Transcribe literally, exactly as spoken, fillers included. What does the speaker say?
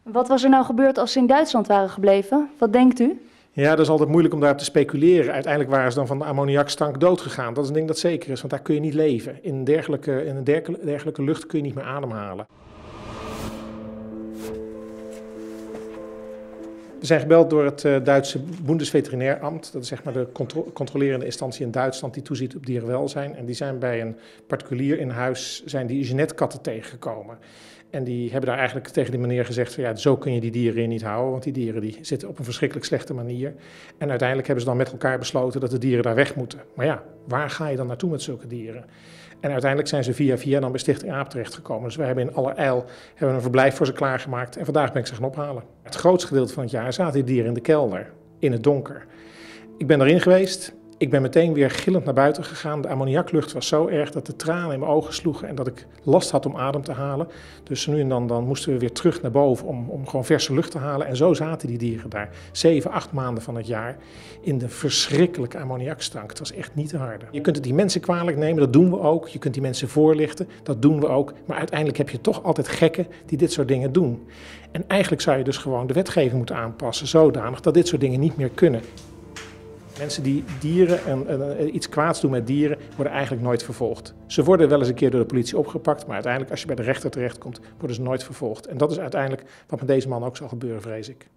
Wat was er nou gebeurd als ze in Duitsland waren gebleven? Wat denkt u? Ja, dat is altijd moeilijk om daar te speculeren. Uiteindelijk waren ze dan van de ammoniakstank doodgegaan. Dat is een ding dat zeker is, want daar kun je niet leven. In een dergelijke, in een dergelijke, dergelijke lucht kun je niet meer ademhalen. We zijn gebeld door het uh, Duitse Bundesveterinäramt. Dat is zeg maar de contro controlerende instantie in Duitsland die toeziet op dierenwelzijn. En die zijn bij een particulier in huis zijn die Jeanette-katten tegengekomen. En die hebben daar eigenlijk tegen die meneer gezegd van ja, zo kun je die dieren hier niet houden, want die dieren die zitten op een verschrikkelijk slechte manier. En uiteindelijk hebben ze dan met elkaar besloten dat de dieren daar weg moeten. Maar ja, waar ga je dan naartoe met zulke dieren? En uiteindelijk zijn ze via via dan bij Stichting AAP terechtgekomen. Dus wij hebben in allerijl hebben een verblijf voor ze klaargemaakt en vandaag ben ik ze gaan ophalen. Het grootste gedeelte van het jaar zaten die dieren in de kelder, in het donker. Ik ben erin geweest. Ik ben meteen weer gillend naar buiten gegaan. De ammoniaklucht was zo erg dat de tranen in mijn ogen sloegen en dat ik last had om adem te halen. Dus nu en dan, dan moesten we weer terug naar boven om, om gewoon verse lucht te halen. En zo zaten die dieren daar, zeven, acht maanden van het jaar, in de verschrikkelijke ammoniakstank. Het was echt niet te harde. Je kunt het die mensen kwalijk nemen, dat doen we ook. Je kunt die mensen voorlichten, dat doen we ook. Maar uiteindelijk heb je toch altijd gekken die dit soort dingen doen. En eigenlijk zou je dus gewoon de wetgeving moeten aanpassen, zodanig dat dit soort dingen niet meer kunnen. Mensen die dieren en, en iets kwaads doen met dieren worden eigenlijk nooit vervolgd. Ze worden wel eens een keer door de politie opgepakt, maar uiteindelijk als je bij de rechter terechtkomt, worden ze nooit vervolgd. En dat is uiteindelijk wat met deze man ook zal gebeuren, vrees ik.